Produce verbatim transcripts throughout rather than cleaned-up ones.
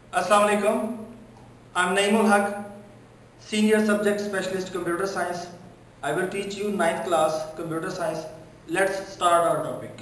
Assalamu alaikum. I'm Naimul Haq, Senior Subject Specialist Computer Science. I will teach you ninth class Computer Science. Let's start our topic.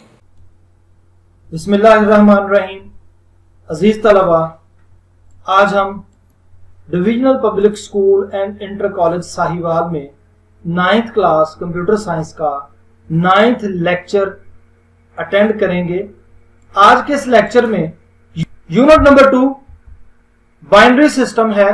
बिस्मिल्लाहिर्रहमानिर्रहीम। अजीज तलबा, आज हम divisional public school and inter college Sahiwal में ninth class computer science का ninth lecture attend करेंगे। आज के इस लेक्चर में unit number to binary system है।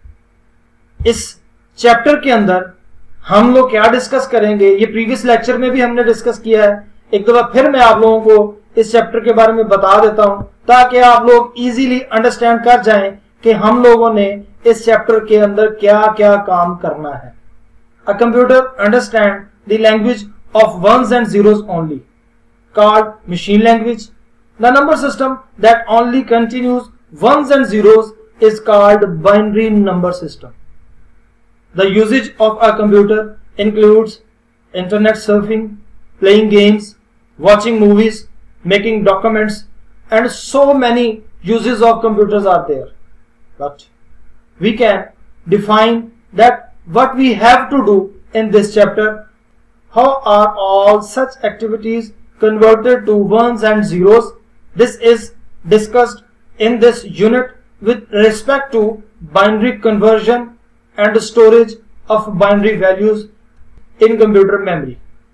इस चैप्टर के अंदर हम लोग क्या डिस्कस करेंगे, ये प्रीवियस लेक्चर में भी हमने डिस्कस किया है। एक दफा फिर मैं आप लोगों को इस चैप्टर के बारे में बता देता हूं ताकि आप लोग इजीली अंडरस्टैंड कर जाएं कि हम लोगों ने इस चैप्टर के अंदर क्या क्या काम करना है। A computer understand the language of ones and zeros only, called machine language. The number system that only continues ones and zeros is called binary number system. The usage of a computer includes internet surfing, playing games, watching movies, making documents, and so many uses of computers are there. But we can define that what we have to do in this chapter. How are all such activities converted to ones and zeros? This is discussed in this unit with respect to binary conversion and storage of binary values in computer memory.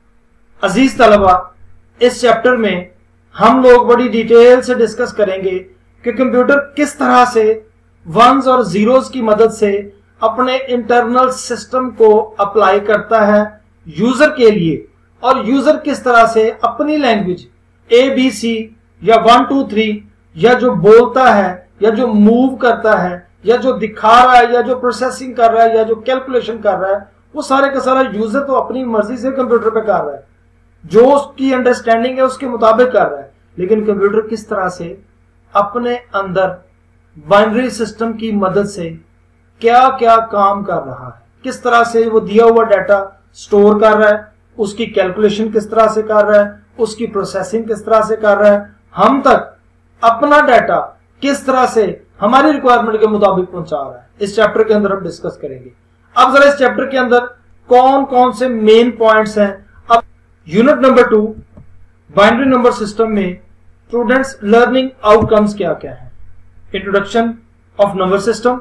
अजीज तलबा, इस chapter में हम लोग बड़ी detail से discuss करेंगे कि कंप्यूटर किस तरह से वंस और जीरोस की मदद से अपने इंटरनल सिस्टम को अप्लाई करता है यूजर के लिए, और यूजर किस तरह से अपनी लैंग्वेज ए बी सी या वन टू थ्री या जो बोलता है या जो मूव करता है या जो दिखा रहा है या जो प्रोसेसिंग कर रहा है या जो कैलकुलेशन कर रहा है, वो सारे का सारा यूजर तो अपनी मर्जी से कंप्यूटर पे कर रहा है, जो उसकी अंडरस्टैंडिंग है उसके मुताबिक कर रहा है। लेकिन कंप्यूटर किस तरह से अपने अंदर बाइनरी सिस्टम की मदद से क्या क्या काम कर रहा है, किस तरह से वो दिया हुआ डाटा स्टोर कर रहा है, उसकी कैलकुलेशन किस तरह से कर रहा है, उसकी प्रोसेसिंग किस तरह से कर रहा है, हम तक अपना डाटा किस तरह से हमारी रिक्वायरमेंट के मुताबिक पहुंचा रहा है, इस चैप्टर के अंदर हम डिस्कस करेंगे। अब जरा इस चैप्टर के अंदर कौन कौन से मेन पॉइंट्स हैं। अब unit number to binary number system में स्टूडेंट्स लर्निंग आउटकम्स क्या क्या है। इंट्रोडक्शन ऑफ नंबर सिस्टम,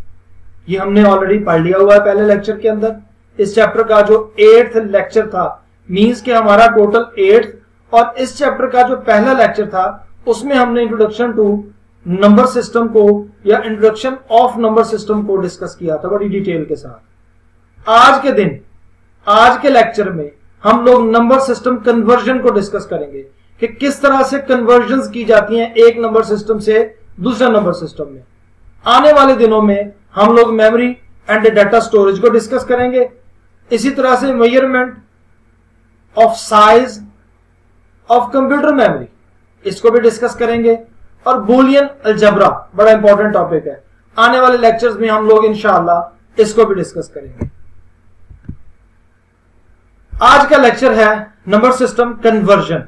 ये हमने ऑलरेडी पढ़ लिया हुआ है पहले लेक्चर के अंदर। इस चैप्टर का जो एट्थ लेक्चर था, मींस के हमारा टोटल एट्थ, और इस चैप्टर का जो पहला लेक्चर था उसमें हमने इंट्रोडक्शन टू नंबर सिस्टम को या इंट्रोडक्शन ऑफ नंबर सिस्टम को डिस्कस किया था बड़ी डिटेल के साथ। आज के दिन, आज के लेक्चर में हम लोग नंबर सिस्टम कन्वर्जन को डिस्कस करेंगे कि किस तरह से कन्वर्जन की जाती हैं एक नंबर सिस्टम से दूसरा नंबर सिस्टम में। आने वाले दिनों में हम लोग मेमोरी एंड डाटा स्टोरेज को डिस्कस करेंगे। इसी तरह से measurement of size of computer memory, इसको भी डिस्कस करेंगे। और बूलियन अलजेब्रा बड़ा इंपॉर्टेंट टॉपिक है, आने वाले लेक्चर्स में हम लोग इंशाअल्लाह इसको भी डिस्कस करेंगे। आज का लेक्चर है number system conversion.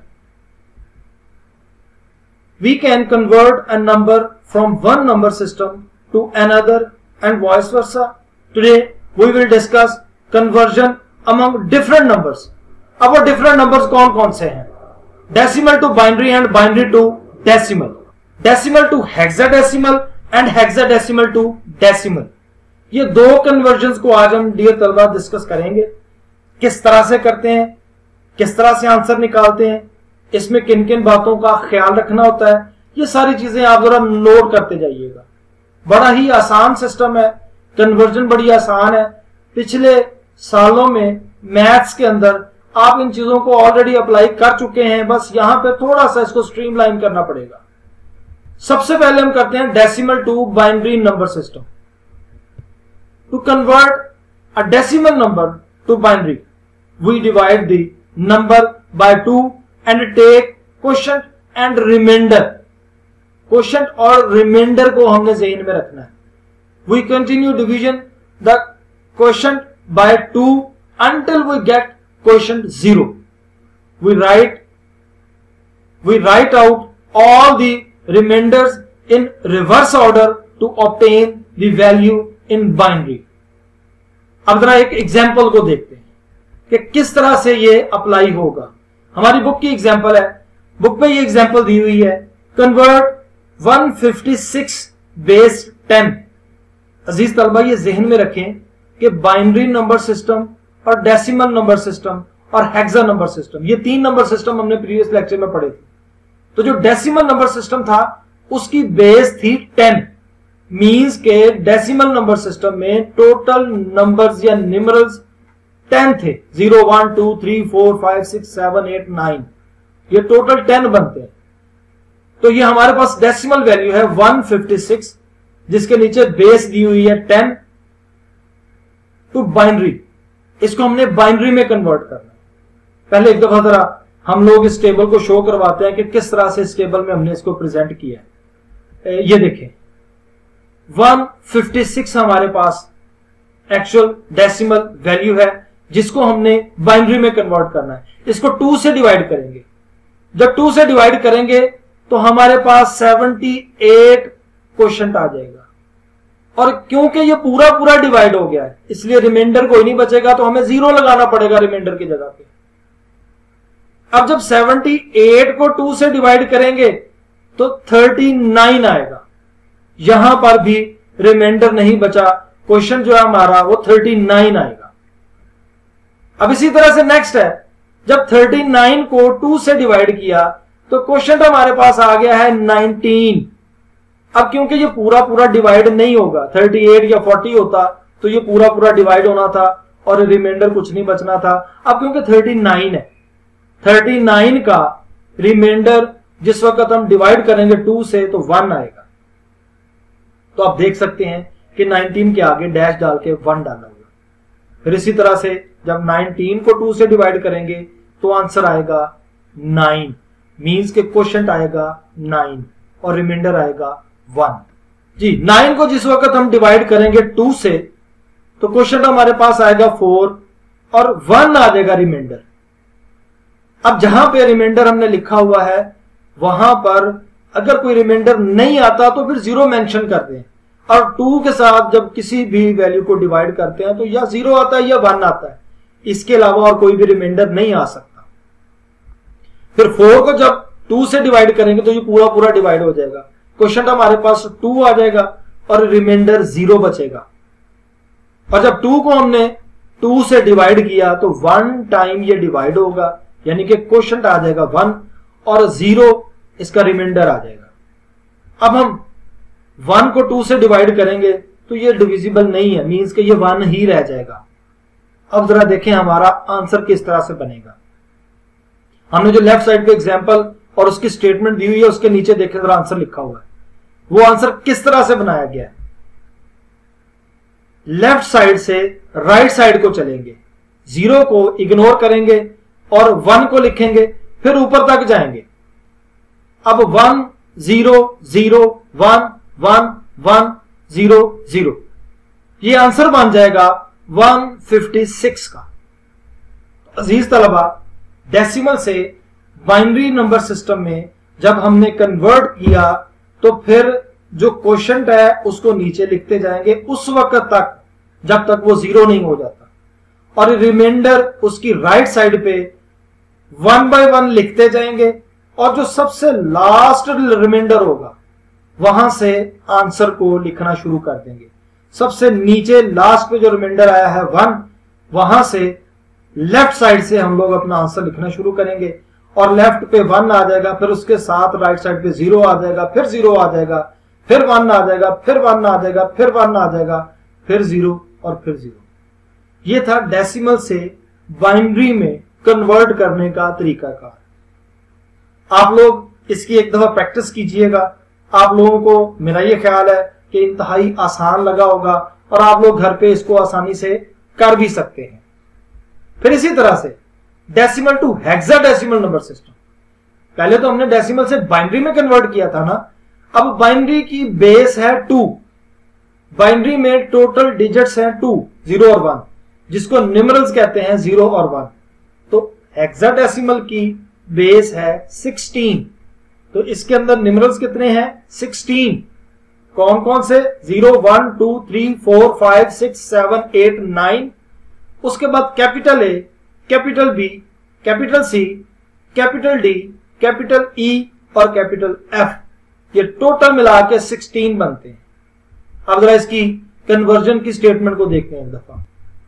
We can convert a number from one number system to another and vice versa. Today we will discuss conversion among different numbers. अब वो डिफरेंट नंबर्स कौन कौन से हैं? Decimal to binary and binary to decimal, decimal to hexadecimal and hexadecimal to decimal. ये दो convergence को आज हम डियर तलबा डिस्कस करेंगे। किस तरह से करते हैं, किस तरह से आंसर निकालते हैं, इसमें किन किन बातों का ख्याल रखना होता है, ये सारी चीजें आप जरा नोट करते जाइएगा। बड़ा ही आसान सिस्टम है, कन्वर्जन बड़ी आसान है। पिछले सालों में मैथ्स के अंदर आप इन चीजों को ऑलरेडी अप्लाई कर चुके हैं, बस यहां पे थोड़ा सा इसको स्ट्रीमलाइन करना पड़ेगा। सबसे पहले हम करते हैं decimal to binary number system. To convert a decimal number to binary we divide the number by two and take quotient and remainder. Quotient और रिमाइंडर को हमने ज़हन में रखना है। We continue division the quotient by two until we get quotient zero. We write we write out all the remainders in reverse order to obtain the value in binary. अब जरा एक एग्जाम्पल को देखते हैं कि किस तरह से ये अप्लाई होगा। हमारी बुक की एग्जाम्पल है, बुक में ये एग्जाम्पल दी हुई है, convert one fifty six base ten. अजीज तलबा ये जहन में रखें कि बाइनरी नंबर सिस्टम और डेसिमल नंबर सिस्टम और हेक्सा नंबर सिस्टम, ये तीन नंबर सिस्टम हमने प्रीवियस लेक्चर में पढ़े थे। तो जो डेसिमल नंबर सिस्टम था उसकी बेस थी टेन, मींस के डेसिमल नंबर सिस्टम में टोटल नंबर्स या न्यूमरल्स टेन थे, zero one two three four five six seven eight nine, ये टोटल टेन बनते हैं। तो ये हमारे पास डेसिमल वैल्यू है वन फिफ्टी सिक्स, जिसके नीचे बेस दी हुई है टेन, टू बाइनरी। इसको हमने बाइनरी में कन्वर्ट करना है। पहले एक दफा जरा हम लोग इस टेबल को शो करवाते हैं कि किस तरह से इस टेबल में हमने इसको प्रेजेंट किया है। ये देखें, वन फिफ्टी सिक्स हमारे पास एक्चुअल डेसिमल वैल्यू है जिसको हमने बाइनरी में कन्वर्ट करना है। इसको टू से डिवाइड करेंगे। जब टू से डिवाइड करेंगे तो हमारे पास सेवेंटी एट क्वोशंट आ जाएगा, और क्योंकि ये पूरा पूरा डिवाइड हो गया है इसलिए रिमाइंडर कोई नहीं बचेगा, तो हमें जीरो लगाना पड़ेगा रिमाइंडर की जगह पे। अब जब सेवेंटी एट को टू से डिवाइड करेंगे तो थर्टी नाइन आएगा, यहां पर भी रिमाइंडर नहीं बचा, क्वेश्चन जो है हमारा वो थर्टी नाइन आएगा। अब इसी तरह से नेक्स्ट है, जब थर्टी नाइन को टू से डिवाइड किया तो क्वेश्चन हमारे पास आ गया है नाइनटीन। अब क्योंकि ये पूरा पूरा डिवाइड नहीं होगा, थर्टी एट या फोर्टी होता तो ये पूरा पूरा डिवाइड होना था और रिमाइंडर कुछ नहीं बचना था। अब क्योंकि थर्टी नाइन है, थर्टी नाइन का रिमाइंडर जिस वक्त हम डिवाइड करेंगे टू से तो वन आएगा। तो आप देख सकते हैं कि नाइनटीन के आगे डैश डाल के वन डाला हुआ। फिर इसी तरह से जब नाइनटीन को टू से डिवाइड करेंगे तो आंसर आएगा नाइन, मींस के क्वोशंट आएगा नाइन और रिमाइंडर आएगा वन। जी, नाइन को जिस वक्त हम डिवाइड करेंगे टू से तो क्वोशंट हमारे पास आएगा फोर और वन आ जाएगा रिमाइंडर। अब जहां पे रिमाइंडर हमने लिखा हुआ है वहां पर अगर कोई रिमाइंडर नहीं आता तो फिर जीरो मेंशन कर दें, और टू के साथ जब किसी भी वैल्यू को डिवाइड करते हैं तो या जीरो आता है या वन आता है, इसके अलावा और कोई भी रिमाइंडर नहीं आ सकता। फिर फोर को जब टू से डिवाइड करेंगे तो ये पूरा पूरा डिवाइड हो जाएगा, क्वेश्चन हमारे पास टू आ जाएगा और रिमाइंडर जीरो बचेगा। और जब टू को हमने टू से डिवाइड किया तो वन टाइम ये डिवाइड होगा, यानी कि क्वोशंट आ जाएगा वन और जीरो इसका रिमाइंडर आ जाएगा। अब हम वन को टू से डिवाइड करेंगे तो ये डिविजिबल नहीं है, मींस कि ये वन ही रह जाएगा। अब जरा देखें हमारा आंसर किस तरह से बनेगा। हमने जो लेफ्ट साइड पे एग्जांपल और उसकी स्टेटमेंट दी हुई है उसके नीचे देखें जरा आंसर लिखा हुआ है, वो आंसर किस तरह से बनाया गया है। लेफ्ट साइड से राइट साइड को चलेंगे, जीरो को इग्नोर करेंगे और वन को लिखेंगे, फिर ऊपर तक जाएंगे। अब one zero zero one one one zero zero, ये आंसर बन जाएगा वन फिफ्टी सिक्स का। अजीज तलबा, डेसिमल से बाइनरी नंबर सिस्टम में जब हमने कन्वर्ट किया तो फिर जो क्वोशंट है उसको नीचे लिखते जाएंगे उस वक्त तक जब तक वो जीरो नहीं हो जाता, और रिमाइंडर उसकी राइट साइड पे वन बाय वन लिखते जाएंगे, और जो सबसे लास्ट रिमाइंडर होगा वहां से आंसर को लिखना शुरू कर देंगे। सबसे नीचे लास्ट पे जो रिमाइंडर आया है वन, वहां से लेफ्ट साइड से हम लोग अपना आंसर लिखना शुरू करेंगे, और लेफ्ट पे वन आ जाएगा, फिर उसके साथ राइट साइड पे जीरो आ जाएगा, फिर जीरो आ जाएगा, फिर वन आ जाएगा, फिर वन आ जाएगा, फिर वन आ जाएगा, फिर जीरो और फिर जीरो। ये था डेसिमल से बाइनरी में कन्वर्ट करने का तरीकाकार। आप लोग इसकी एक दफा प्रैक्टिस कीजिएगा, आप लोगों को मेरा ये ख्याल है कि इंतहाई आसान लगा होगा और आप लोग घर पे इसको आसानी से कर भी सकते हैं। फिर इसी तरह से decimal to hexadecimal number system, पहले तो हमने डेसिमल से बाइनरी में कन्वर्ट किया था ना, अब बाइनरी की बेस है टू, बाइनरी में टोटल डिजिट्स हैं टू, जीरो और वन, जिसको न्यूमरल्स कहते हैं जीरो और वन। तो हेक्साडेसिमल की बेस है सिक्सटीन, तो इसके अंदर न्यूमरल्स कितने हैं सिक्सटीन, कौन कौन से, zero one two three four five six seven eight nine, उसके बाद capital A, capital B, capital C, capital D, capital E और कैपिटल एफ, ये टोटल मिला के सिक्सटीन बनते हैं। अब जरा इसकी कन्वर्जन की स्टेटमेंट को देखते हैं एक दफा।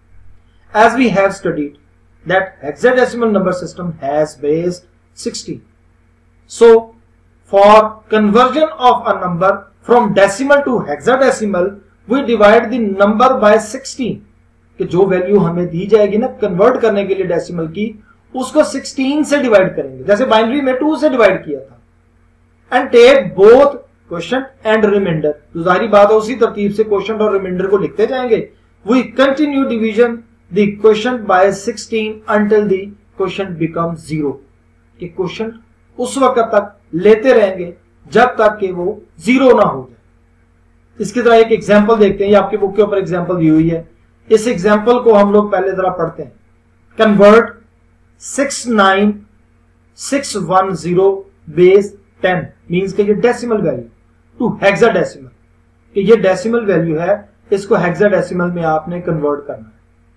As we have studied that hexadecimal number system has base sixty, so for conversion of a number from decimal to hexadecimal we divide the number by sixteen, कि जो वैल्यू हमें दी जाएगी ना कन्वर्ट करने के लिए डेसिमल की, उसको सिक्सटीन से डिवाइड करेंगे, जैसे बाइनरी में टू से डिवाइड किया था। And take both quotient and remainder, तो जाहिर बात है उसी तरतीब से क्वोशंट और रिमाइंडर को लिखते जाएंगे। We continue division the quotient by sixteen until the quotient become zero, कि क्वोशंट उस वक्त तक लेते रहेंगे जब तक कि वो जीरो ना हो जाए। इसकी तरह एक एग्जांपल देखते हैं, ये आपके बुक के ऊपर एग्जांपल दी हुई है। इस एग्जांपल को हम लोग पहले जरा पढ़ते हैं। Convert six nine six one zero base ten means कि ये डेसिमल वैल्यू टू हेक्साडेसिमल, कि ये डेसिमल वैल्यू है, इसको हेक्साडेसिमल में आपने कन्वर्ट करना है।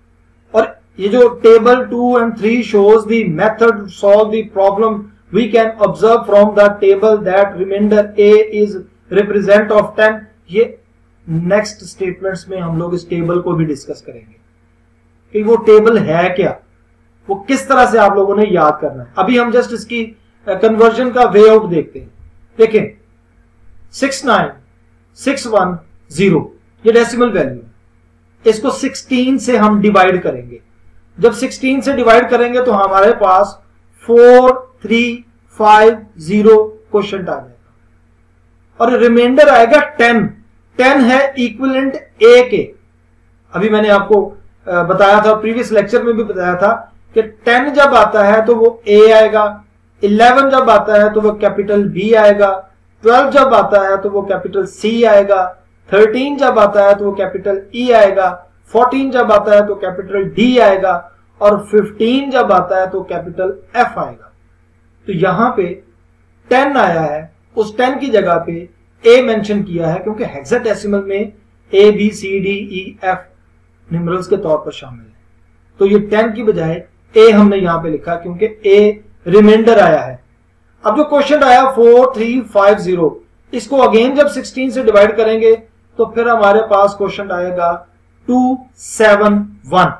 और ये जो table two and three shows the method solve the problem, we can observe from the table that remainder A is represent of ten. ये नेक्स्ट स्टेटमेंट्स में हम लोग इस टेबल को भी डिस्कस करेंगे कि वो टेबल है क्या, वो किस तरह से आप लोगों ने याद करना है। अभी हम जस्ट इसकी कन्वर्जन का वे आउट देखते हैं। देखें, six nine six one zero ये डेसिमल वैल्यू है, इसको सिक्सटीन से हम डिवाइड करेंगे। जब सिक्सटीन से डिवाइड करेंगे तो हमारे पास four three five zero quotient आ जाएगा और रिमाइंडर आएगा टेन। टेन है इक्विवेलेंट ए के। अभी मैंने आपको बताया था, प्रीवियस लेक्चर में भी बताया था कि टेन जब आता है तो वो ए आएगा, इलेवन जब आता है तो वो कैपिटल बी आएगा, ट्वेल्व जब आता है तो वो कैपिटल सी आएगा, थर्टीन जब आता है तो वो कैपिटल ई आएगा, फोर्टीन जब आता है तो कैपिटल डी आएगा और फिफ्टीन जब आता है तो कैपिटल एफ आएगा। तो यहां पे टेन आया है, उस टेन की जगह पे ए मेंशन किया है क्योंकि हेक्साडेसिमल में A B C D E F numerals के तौर पर शामिल है। तो ये टेन की बजाय ए हमने यहां पे लिखा क्योंकि ए रिमाइंडर आया है। अब जो क्वेश्चन आया फोर थ्री फाइव जीरो, इसको अगेन जब सिक्सटीन से डिवाइड करेंगे तो फिर हमारे पास क्वेश्चन आएगा टू सेवन वन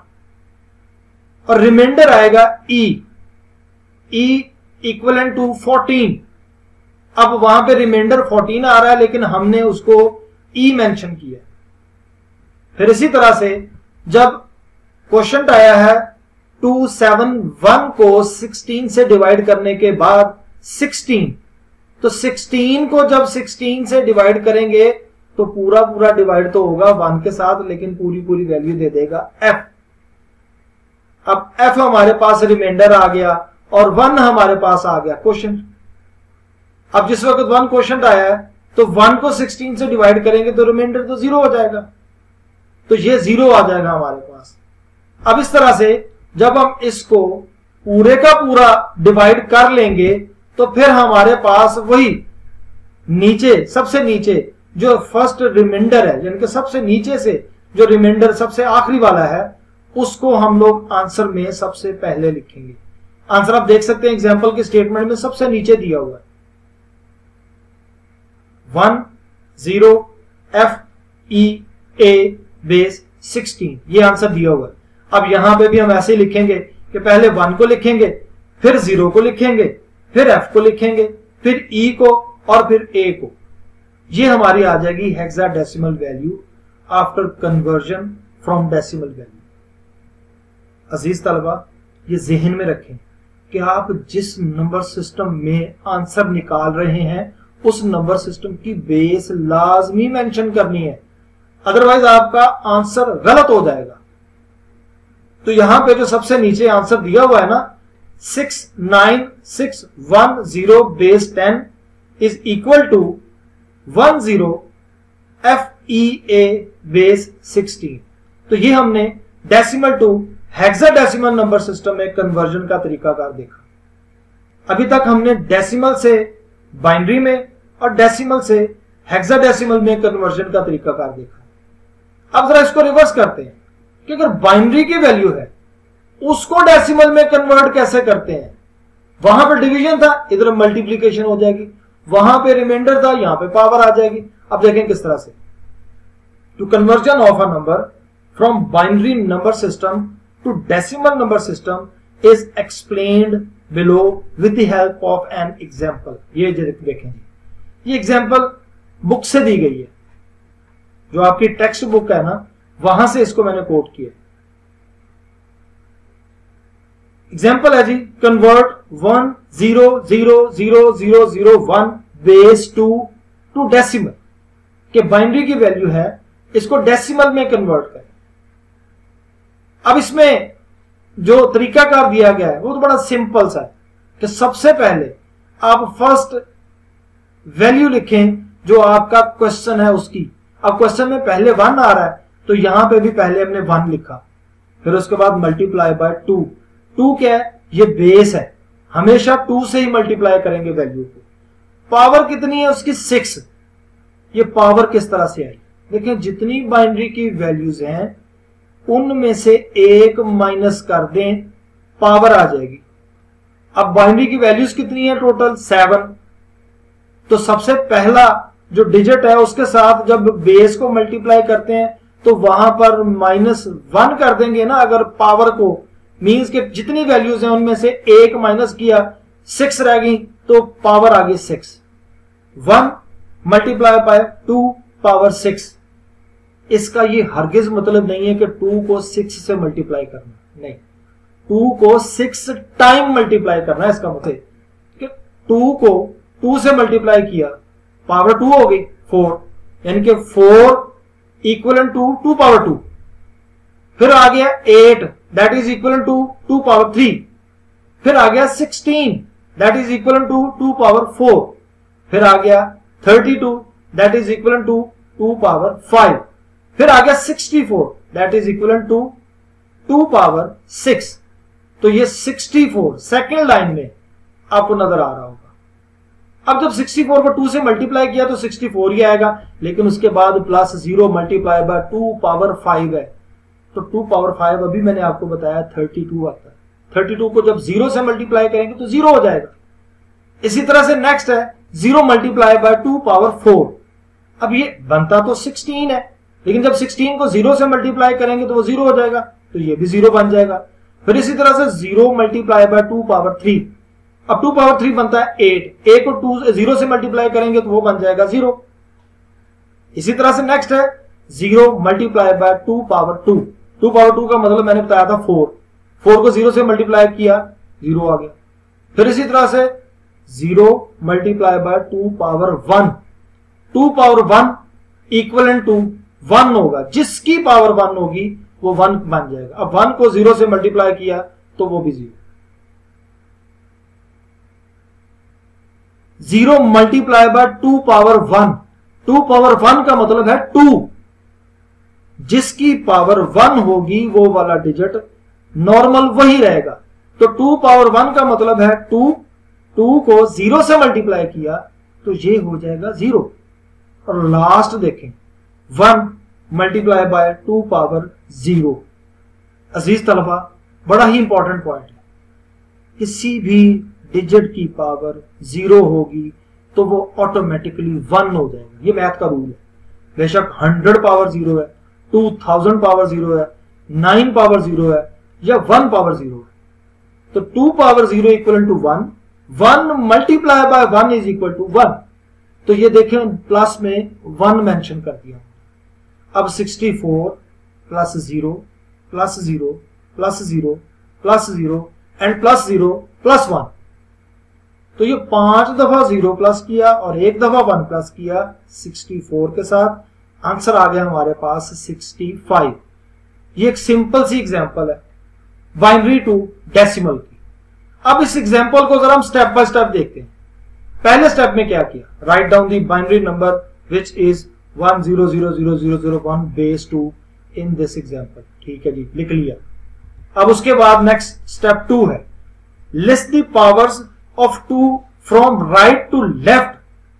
और रिमाइंडर आएगा E, E equivalent to fourteen. अब वहां पे रिमाइंडर फोर्टीन आ रहा है लेकिन हमने उसको ई मेंशन किया। फिर इसी तरह से जब क्वेश्चन आया है टू सेवन वन को सिक्सटीन से डिवाइड करने के बाद सिक्सटीन, तो सिक्सटीन को जब सिक्सटीन से डिवाइड करेंगे तो पूरा पूरा डिवाइड तो होगा वन के साथ, लेकिन पूरी पूरी वैल्यू दे देगा एफ। अब एफ हमारे पास रिमाइंडर आ गया और वन हमारे पास आ गया क्वेश्चन। अब जिस वक्त वन क्वेश्चन आया है तो वन को सिक्सटीन से डिवाइड करेंगे तो रिमाइंडर तो जीरो हो जाएगा, तो ये जीरो आ जाएगा हमारे पास। अब इस तरह से जब हम इसको पूरे का पूरा डिवाइड कर लेंगे तो फिर हमारे पास वही नीचे सबसे नीचे जो फर्स्ट रिमाइंडर है, यानी कि सबसे नीचे से जो रिमाइंडर सबसे आखिरी वाला है, उसको हम लोग आंसर में सबसे पहले लिखेंगे। आंसर आप देख सकते हैं एग्जाम्पल के स्टेटमेंट में सबसे नीचे दिया हुआ है one zero F E A base sixteen, ये आंसर दिया हुआ है। अब यहां पे भी हम ऐसे ही लिखेंगे कि पहले वन को लिखेंगे, फिर जीरो को लिखेंगे, फिर एफ को लिखेंगे, फिर ई को और फिर ए को। ये हमारी आ जाएगी hexadecimal value after conversion from decimal value. अजीज तलबा, ये जहन में रखें कि आप जिस नंबर सिस्टम में आंसर निकाल रहे हैं उस नंबर सिस्टम की बेस लाजमी मेंशन करनी है, अदरवाइज आपका आंसर गलत हो जाएगा। तो यहां पे जो सबसे नीचे आंसर दिया हुआ है ना, six nine six one zero base ten is equal to one zero F E A base sixteen. तो ये हमने decimal to hexadecimal number system में कन्वर्जन का तरीकाकार देखा। अभी तक हमने डेसिमल से बाइनरी में और डेसिमल से हेक्साडेसिमल में कन्वर्जन का तरीकाकार देखा। अब जरा इसको रिवर्स करते हैं कि अगर बाइनरी की वैल्यू है उसको डेसिमल में कन्वर्ट कैसे करते हैं। वहां पर डिवीजन था, इधर मल्टीप्लीकेशन हो जाएगी, वहां पे रिमाइंडर था, यहां पे पावर आ जाएगी। अब देखें किस तरह से। Two conversion of a number from binary number system to decimal number system is explained below with the help of an example. ये देखें जी, ये एग्जांपल बुक से दी गई है, जो आपकी टेक्स्ट बुक है ना, वहां से इसको मैंने कोट किया। एग्जाम्पल है जी, convert one zero zero zero zero zero one base two to decimal के बाइनरी की वैल्यू है, इसको डेसिमल में कन्वर्ट करें। अब इसमें जो तरीकाकार दिया गया है वो तो बड़ा सिंपल सा है कि सबसे पहले आप फर्स्ट वैल्यू लिखें जो आपका क्वेश्चन है उसकी। अब क्वेश्चन में पहले वन आ रहा है तो यहां पे भी पहले हमने वन लिखा, फिर उसके बाद मल्टीप्लाई बाय टू। टू क्या है, ये बेस है, हमेशा टू से ही मल्टीप्लाई करेंगे वैल्यू को। पावर कितनी है उसकी, सिक्स। ये पावर किस तरह से आई, देखिए जितनी बाइनरी की वैल्यूज हैं उनमें से एक माइनस कर दें, पावर आ जाएगी। अब बाइनरी की वैल्यूज कितनी है टोटल, सेवन। तो सबसे पहला जो डिजिट है उसके साथ जब बेस को मल्टीप्लाई करते हैं तो वहां पर माइनस वन कर देंगे ना, अगर पावर को, मीन्स के जितनी वैल्यूज हैं उनमें से एक माइनस किया, सिक्स रह गई, तो पावर आ गई six. One multiply by two power six. इसका ये हरगिज मतलब नहीं है कि टू को सिक्स से मल्टीप्लाई करना, नहीं, टू को सिक्स टाइम मल्टीप्लाई करना है। इसका मतलब कि टू को टू से मल्टीप्लाई किया, पावर टू हो गई फोर, यानी कि four equal to two power two. फिर आ गया eight, that is equal to two power three. फिर आ गया sixteen, that is equal to two power four. फिर आ गया thirty two, that is equal to two power five. फिर आ गया sixty four, that is equal to two power six. तो ये सिक्सटी फोर सेकेंड लाइन में आपको नजर आ रहा होगा। अब जब सिक्सटी फोर को टू से मल्टीप्लाई किया तो सिक्सटी फोर ही आएगा, लेकिन उसके बाद plus zero multiply by two power five है, तो टू पावर फाइव अभी मैंने आपको बताया थर्टी टू आता है। थर्टी टू को जब जीरो से मल्टीप्लाई करेंगे तो जीरो हो जाएगा। इसी तरह से नेक्स्ट है zero multiply by two power four. अब ये बनता तो सिक्सटीन है, लेकिन जब सिक्सटीन को जीरो से मल्टीप्लाई करेंगे तो वो जीरो हो जाएगा, तो ये भी जीरो बन जाएगा। फिर इसी तरह से zero multiply by two power three. अब टू पावर थ्री बनता है एट, ए को टू जीरो से मल्टीप्लाई करेंगे तो वो बन जाएगा जीरो। इसी तरह से नेक्स्ट है zero multiply by two power two. Two power two का मतलब मैंने बताया था फोर, फोर को जीरो से मल्टीप्लाई किया, जीरो आ गया। फिर इसी तरह से zero multiply by two power one. Two power one equal to one होगा, जिसकी पावर वन होगी वो वन बन जाएगा। अब वन को जीरो से मल्टीप्लाई किया तो वो भी zero. Zero multiply by two power one. Two power one का मतलब है टू, जिसकी पावर वन होगी वो वाला डिजिट नॉर्मल वही रहेगा। तो टू पावर वन का मतलब है टू, टू को जीरो से मल्टीप्लाई किया तो ये हो जाएगा जीरो। और लास्ट देखें one multiply by two power zero. अजीज तलबा, बड़ा ही इंपॉर्टेंट पॉइंट है, किसी भी डिजिट की पावर जीरो होगी तो वो ऑटोमेटिकली वन हो जाएगा। ये मैथ का रूल है। बेशक हंड्रेड पावर जीरो है, टू थाउजेंड पावर जीरो है, नाइन पावर जीरो है या वन पावर जीरो है, तो two power zero equal to one, one multiply by one is equal to one. तो ये देखें प्लस में वन मेंशन कर दिया। अब sixty four plus zero plus zero plus zero plus zero and plus zero plus one. तो ये पांच दफा जीरो प्लस किया और एक दफा वन प्लस किया सिक्सटी फोर के साथ, आंसर आ गया हमारे पास सिक्सटी फाइव। ये एक सिंपल सी एग्जांपल है बाइनरी टू डेसिमल की। अब इस एग्जांपल को जरा हम स्टेप बाय स्टेप देखते हैं। पहले स्टेप में क्या किया, write down the binary number which is one zero zero zero zero zero one base two in this example. ठीक है जी, लिख लिया। अब उसके बाद नेक्स्ट स्टेप टू है, list the powers of two from right to left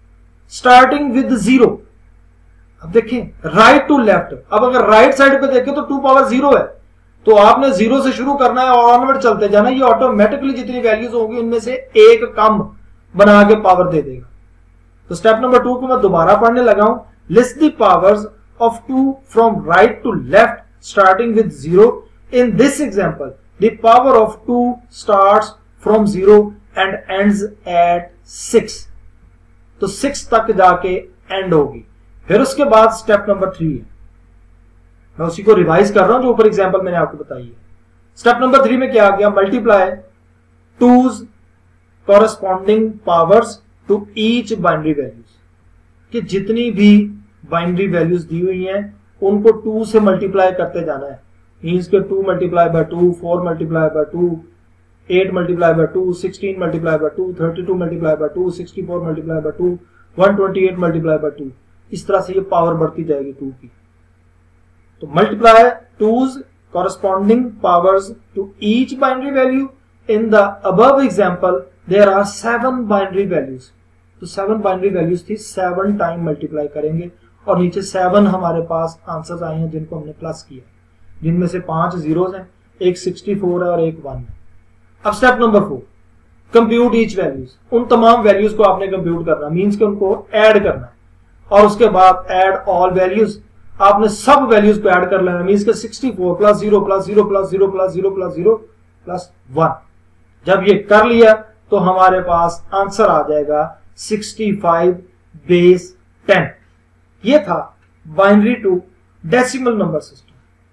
starting with zero. अब देखें राइट टू लेफ्ट, अब अगर राइट साइड पे देखें तो टू पावर जीरो है, तो आपने जीरो से शुरू करना है और ऑनवर्ड चलते जाना, ये ऑटोमेटिकली जितनी वैल्यूज होंगी उनमें से एक कम बना के पावर दे देगा। तो स्टेप नंबर टू को मैं दोबारा पढ़ने लगा हूं। List the powers of two from right to left starting with zero. In this example the power of two starts from zero and ends at six. तो सिक्स तक जाके एंड होगी। फिर उसके बाद स्टेप नंबर थ्री है, मैं उसी को रिवाइज कर रहा हूं जो ऊपर एग्जांपल मैंने आपको बताई है। स्टेप नंबर थ्री में क्या आ गया, multiply twos corresponding powers to each binary values, कि जितनी भी बाइनरी वैल्यूज दी हुई हैं उनको टू से मल्टीप्लाई करते जाना है। मीन्स के two multiply by two, four multiply by two, eight multiply by two, sixteen multiply by two, thirty two multiply by two, sixty four multiply by two, one twenty eight multiply by two. इस तरह से ये power बढ़ती जाएगी two की। तो multiply twos corresponding powers to each binary value. In the above example there are seven binary values. तो seven binary values थी, सेवन टाइम मल्टीप्लाई करेंगे और नीचे सेवन हमारे पास आंसर्स आए हैं जिनको हमने प्लस किया, जिनमें से पांच जीरोस हैं, एक सिक्सटी फोर है और एक वन है। अब step number four, compute each values. उन तमाम वैल्यूज को आपने कंप्यूट करना, मींस के उनको ऐड करना है और उसके बाद ऐड ऑल वैल्यूज। आपने सब वैल्यूज को ऐड कर लेना, मींस के sixty four plus zero plus zero plus zero plus zero plus zero plus one. जब ये कर लिया तो हमारे पास आंसर आ जाएगा सिक्सटी फाइव बेस टेन। ये था binary to decimal number system.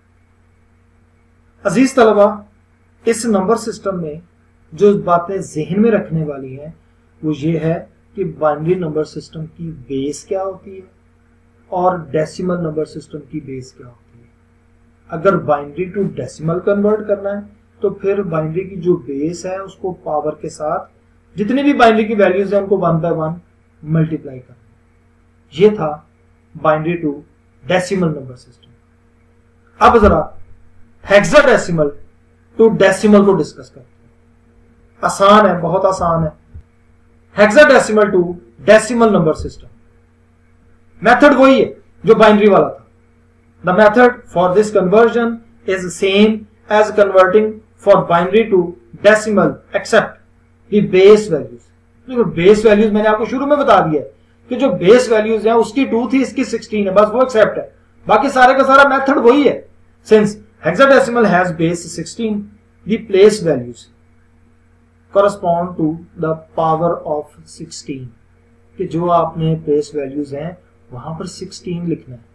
अजीज तलबा, इस नंबर सिस्टम में जो बातें जहन में रखने वाली हैं वो ये है कि बाइनरी नंबर सिस्टम की बेस क्या होती है और डेसिमल नंबर सिस्टम की बेस क्या होती है। अगर बाइनरी टू डेसिमल कन्वर्ट करना है तो फिर बाइनरी की जो बेस है उसको पावर के साथ जितनी भी बाइनरी की वैल्यूज है उनको वन बाय वन मल्टीप्लाई करना। ये था binary to decimal number system. अब जरा हेक्साडेसिमल टू डेसिमल को डिस्कस करते हैं। आसान है, बहुत आसान है। Hexadecimal to decimal number system, method वही है जो बाइनरी वाला था। The method for this conversion is same as converting for binary to decimal except the base values. देखो बेस वैल्यूज मैंने आपको शुरू में बता दिया है कि जो बेस वैल्यूज हैं उसकी टू थी, इसकी सिक्सटीन है, बस वो एक्सेप्ट है। बाकी सारे का सारा मेथड वही है। Since hexadecimal has base sixteen, the place values correspond to the power of sixteen, कि जो आपने प्लेस वैल्यूज हैं वहां पर सिक्सटीन लिखना है।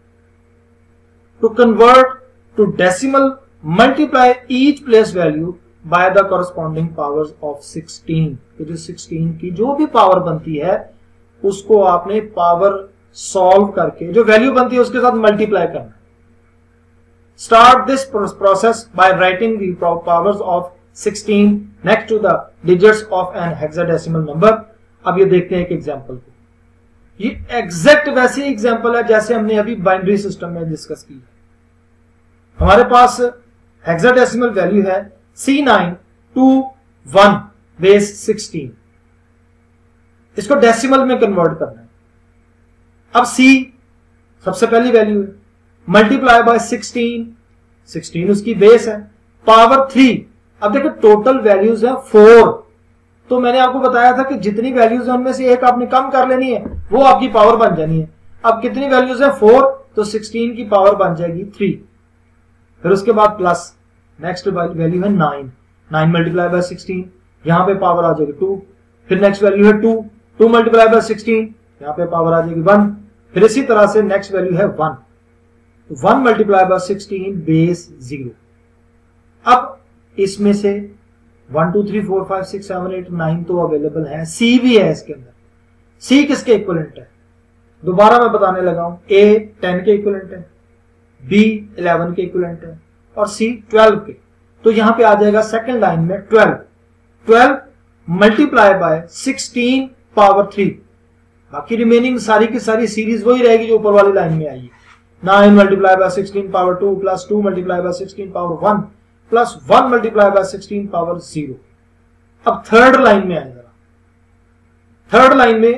To convert to decimal multiply each place value by the corresponding powers of sixteen. तो जो सिक्सटीन की जो भी पावर बनती है उसको आपने पावर सॉल्व करके जो वैल्यू बनती है उसके साथ मल्टीप्लाई करना। Start this process by writing the powers of sixteen next to the digits of an hexadecimal number. अब ये देखते हैं एक एग्जांपल को। ये एग्जैक्ट वैसे एग्जांपल है जैसे हमने अभी बाइनरी सिस्टम में डिस्कस की। हमारे पास हेक्साडेसिमल वैल्यू है C nine two one base sixteen. इसको डेसिमल में कन्वर्ट करना है। अब सी सबसे पहली वैल्यू है, मल्टीप्लाई बाय सिक्सटीन, सिक्सटीन उसकी बेस है, पावर थ्री। अब देखो टोटल वैल्यूज है फोर। तो मैंने आपको बताया था कि जितनी वैल्यूज है उनमें से एक आपने कम कर लेनी है, वो आपकी पावर बन जानी है। अब कितनी वैल्यूज है फोर, तो सिक्सटीन की पावर बन जाएगी थ्री। फिर उसके बाद प्लस नेक्स्ट वैल्यू है nine, nine multiply by sixteen, यहां पे पावर आ जाएगी टू। फिर नेक्स्ट वैल्यू है two, two multiply by sixteen, यहां पे पावर आ जाएगी वन। फिर इसी तरह से नेक्स्ट वैल्यू है one, one multiply by sixteen base zero. अब इसमें से one two three four five six seven eight nine तो अवेलेबल है, सी भी है इसके अंदर। सी किसके इक्विवेलेंट है दोबारा मैं बताने लगा हूं। ए टेन के इक्विवेलेंट है, बी इलेवन के इक्विवेलेंट है और सी ट्वेल्व के। तो यहां पे आ जाएगा सेकंड लाइन में twelve, twelve multiply by sixteen power three. बाकी रिमेनिंग सारी की सारी सीरीज वही रहेगी जो ऊपर वाली लाइन में आई है। Nine multiply by sixteen power two plus two multiply by sixteen power one plus one multiply by sixteen power zero. अब थर्ड लाइन में आएगा, थर्ड लाइन में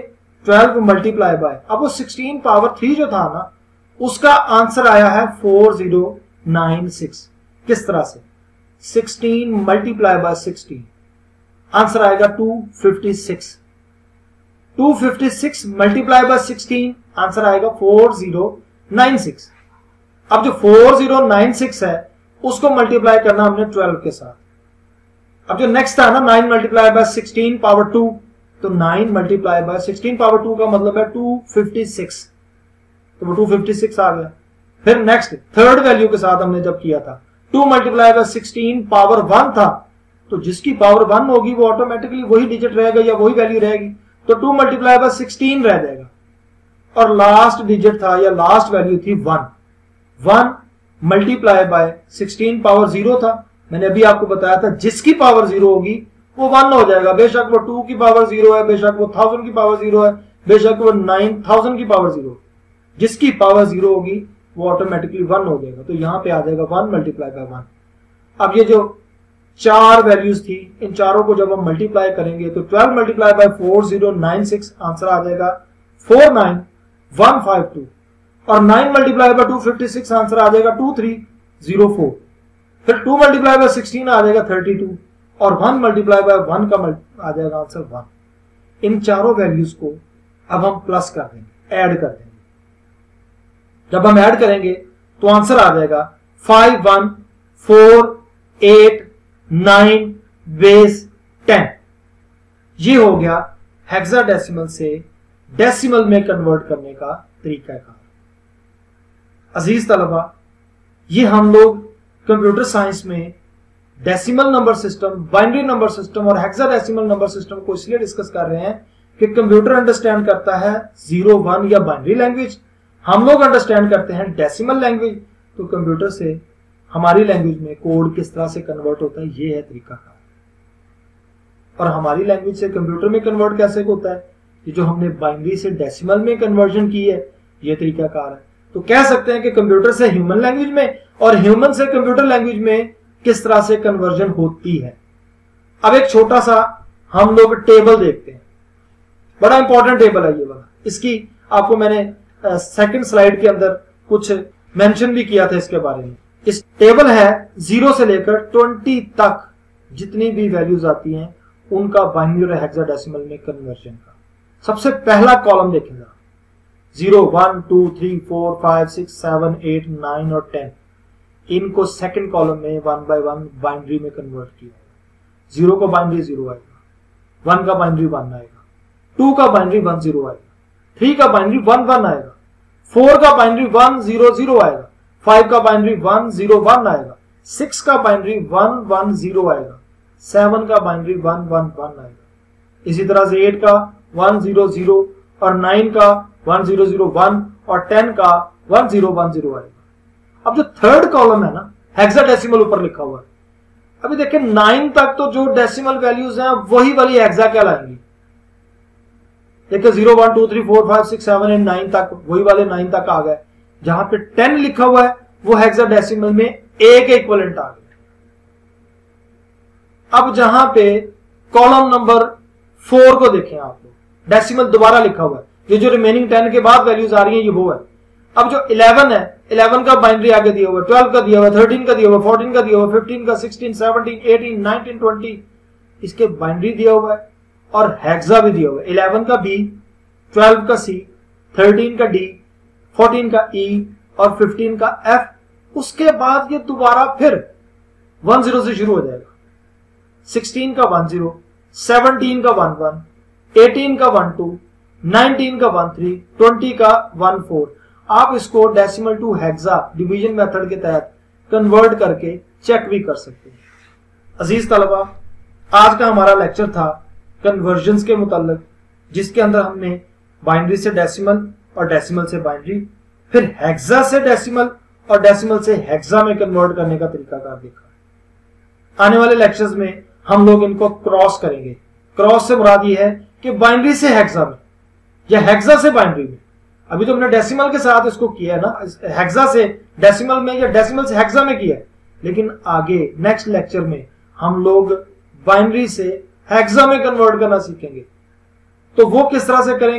ट्वेल्व मल्टीप्लाई बाय, अब वो सिक्सटीन पावर थ्री जो था ना उसका आंसर आया है फोर जीरो नाइन सिक्स। किस तरह से? Sixteen multiply by sixteen, answer आएगा two fifty six. Two fifty six multiply by sixteen, answer आएगा फोर जीरो नाइन सिक्स। अब जो फोर जीरो नाइन सिक्स है उसको मल्टीप्लाई करना हमने ट्वेल्व के साथ। अब जो नेक्स्ट था ना nine multiply by sixteen power two, तो nine multiply by sixteen power two का मतलब है टू फिफ्टी सिक्स, तो वो टू फिफ्टी सिक्स आ गया। फिर नेक्स्ट थर्ड वैल्यू के साथ हमने जब किया था two multiply by sixteen power one था, तो जिसकी पावर वन होगी वो ऑटोमेटिकली वही डिजिट रहेगा या वही वैल्यू रहेगी, तो टू मल्टीप्लाई बाय सिक्सटीन रह जाएगा। और लास्ट डिजिट था या लास्ट वैल्यू थी one. One multiply by sixteen power zero था, मैंने अभी आपको बताया था जिसकी पावर जीरो होगी वो वन हो जाएगा, बेशक वो टू की पावर जीरो है, बेशक वो थाउजेंड की पावर जीरो है, बेशक वो नाइन थाउजेंड की पावर जीरो, जिसकी पावर जीरो होगी वो ऑटोमेटिकली वन हो जाएगा। तो यहां पे आ जाएगा वन मल्टीप्लाई बाय वन। अब ये जो चार वैल्यूज थी इन चारों को जब हम मल्टीप्लाई करेंगे तो twelve multiply by four zero nine six, answer आ जाएगा four nine one five two, और nine multiply by two fifty six, answer आ जाएगा टू थ्री जीरो फोर। फिर टू मल्टीप्लाई बाय सिक्सटीन आ जाएगा थर्टी टू, और वन मल्टीप्लाई बाय वन का आ जाएगा आंसर वन। इन चारों वैल्यूज को अब हम प्लस कर देंगे, ऐड कर देंगे। जब हम ऐड करेंगे तो आंसर आ जाएगा five one four eight nine base ten. ये हो गया हेक्साडेसिमल से डेसिमल में कन्वर्ट करने का तरीका है। अजीज तलबा, ये हम लोग कंप्यूटर साइंस में decimal number system, binary number system और हेक्साडेसिमल नंबर सिस्टम को इसलिए डिस्कस कर रहे हैं कि कंप्यूटर अंडरस्टैंड करता है जीरो वन या बाइनरी लैंग्वेज, हम लोग अंडरस्टैंड करते हैं डेसिमल लैंग्वेज। तो कंप्यूटर से हमारी लैंग्वेज में कोड किस तरह से कन्वर्ट होता है, ये है तरीका कार। और हमारी लैंग्वेज से कंप्यूटर में कन्वर्ट कैसे होता है, ये जो हमने बाइनरी से डेसिमल में कन्वर्जन की है ये तरीका कार है। तो कह सकते हैं कि कंप्यूटर से ह्यूमन लैंग्वेज में और ह्यूमन से कंप्यूटर लैंग्वेज में किस तरह से कन्वर्जन होती है। अब एक छोटा सा हम लोग टेबल देखते हैं, बड़ा इंपॉर्टेंट टेबल है ये वाला। इसकी आपको मैंने सेकंड स्लाइड के अंदर कुछ मेंशन भी किया था इसके बारे में। इस टेबल है जीरो से लेकर ट्वेंटी तक जितनी भी वैल्यूज आती हैं उनका बाइनरी और हेक्साडेसिमल में कन्वर्जन का। सबसे पहला कॉलम देखेंगे, zero one two three four five six seven eight nine और टेन, इनको सेकंड कॉलम में वन बाय वन बाइनरी में कन्वर्ट किया। जीरो का बाइनरी जीरो आएगा, वन का बाइनरी वन आएगा, टू का बाइनरी वन जीरो आएगा, थ्री का बाइनरी वन वन आएगा, फोर का बाइनरी वन जीरो जीरो आएगा, फाइव का बाइनरी वन जीरो वन आएगा, सिक्स का बाइनरी वन वन जीरो आएगा, सेवन का बाइनरी वन वन वन आएगा। इसी तरह से एट का वन जीरो जीरो और नाइन का वन जीरो जीरो वन और टेन का वन जीरो वन जीरो आएगा। अब जो थर्ड कॉलम है ना, हेक्साडेसिमल ऊपर लिखा हुआ है। अभी देखिए नाइन तक तो जो डेसिमल वैल्यूज हैं वही वाली हेक्सा कहलाएंगी। देखिए zero one two three four five six seven eight nine तक वही वाले नाइन तक आ गए। जहां पे टेन लिखा हुआ है वो हेक्साडेसिमल में एक इक्विवेलेंट आ गया। अब जहां पे कॉलम नंबर फोर को देखें आप लोग, डेसिमल दोबारा लिखा हुआ है। ये जो रिमेनिंग टेन के बाद वैल्यूज आ रही हैं ये वो है। अब जो इलेवन है, इलेवन का बाइनरी आगे दिया हुआ है, ट्वेल्व का दिया हुआ है, थर्टीन का दिया हुआ है, फोर्टीन का दिया हुआ है, फिफ्टीन का, sixteen, seventeen, eighteen, nineteen, twenty, इसके बाइनरी दिया हुआ है और हेक्सा भी दिया हुआ है। इलेवन का बी, ट्वेल्व का सी, थर्टीन का डी, फोर्टीन का ई और फिफ्टीन का एफ। उसके बाद ये दोबारा फिर वन जीरो से शुरू हो जाएगा। सिक्सटीन का वन जीरो, सेवनटीन का वन वन, एटीन का वन टू, नाइनटीन का वन थ्री, ट्वेंटी का वन फोर। आप इसको decimal to hexa division method के तहत कन्वर्ट करके चेक भी कर सकते हैं। अजीज तलबा, आज का हमारा लेक्चर था कन्वर्जन्स के मुताल्लिक, जिसके अंदर हमने बाइनरी से डेसिमल और डेसिमल से बाइनरी, फिर हेक्सा से डेसिमल और डेसिमल से हेक्सा में कन्वर्ट करने का तरीकाकार देखा। आने वाले लेक्चर्स में हम लोग इनको क्रॉस करेंगे। क्रॉस से मुराद ये है कि बाइनरी से हेक्सा में या हेक्सा से बाइनरी में। अभी तो हमने डेसिमल के साथ इसको किया है ना, हेक्सा से डेसिमल में या डेसिमल से हेक्सा में किया है, लेकिन आगे नेक्स्ट लेक्चर में हम लोग बाइनरी से हेक्सा में कन्वर्ट करना सीखेंगे। तो वो किस तरह से करेंगे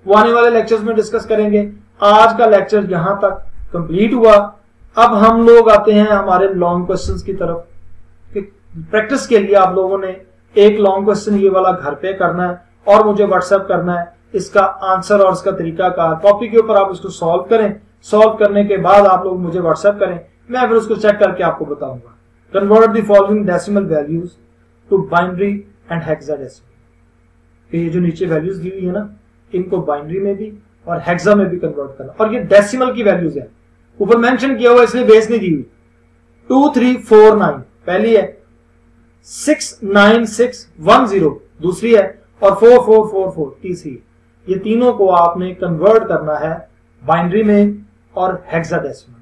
वो आने वाले लेक्चर्स में डिस्कस करेंगे। आज का लेक्चर यहां तक कंप्लीट हुआ। अब हम लोग आते हैं हमारे लॉन्ग क्वेश्चंस की तरफ। प्रैक्टिस के लिए आप लोगों ने एक लॉन्ग क्वेश्चन ये वाला घर पे करना है और मुझे व्हाट्सएप करना है। इसका आंसर और इसका तरीकाकार कॉपी के ऊपर आप इसको सॉल्व करें। सॉल्व करने के बाद आप लोग मुझे व्हाट्सएप करें, मैं फिर उसको चेक करके आपको बताऊंगा। Convert the following decimal values to binary and hexadecimal. ये जो नीचे वैल्यूज दी हुई है ना, इनको बाइनरी में भी और हेक्सा में भी कन्वर्ट करना। और ये डेसिमल की वैल्यूज है, ऊपर मेंशन किया हुआ इसलिए बेस नहीं दी हुई। टू थ्री फोर नाइन पहली है, six nine six one zero दूसरी है, और फोर फोर फोर फोर तीसरी। ये तीनों को आपने कन्वर्ट करना है बाइनरी में और हेक्साडेसिमल।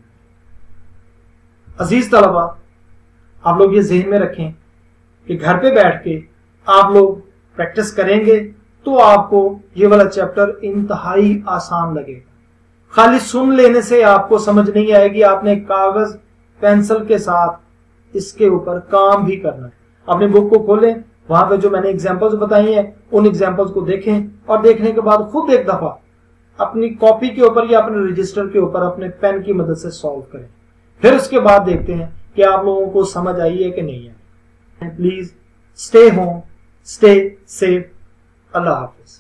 अजीज तलबा, आप लोग ये ज़हन में रखें कि घर पे बैठ के आप लोग प्रैक्टिस करेंगे तो आपको ये वाला चैप्टर इंतहाई आसान लगेगा। खाली सुन लेने से आपको समझ नहीं आएगी, आपने कागज पेंसिल के साथ इसके ऊपर काम भी करना है। अपनी बुक को खोलें, वहां पे जो मैंने एग्जांपल्स बताई हैं उन एग्जांपल्स को देखें और देखने के बाद खुद एक दफा अपनी कॉपी के ऊपर या अपने रजिस्टर के ऊपर अपने पेन की मदद से सॉल्व करें। फिर उसके बाद देखते हैं कि आप लोगों को समझ आई है कि नहीं है। Please stay home, stay safe. Allah Hafiz.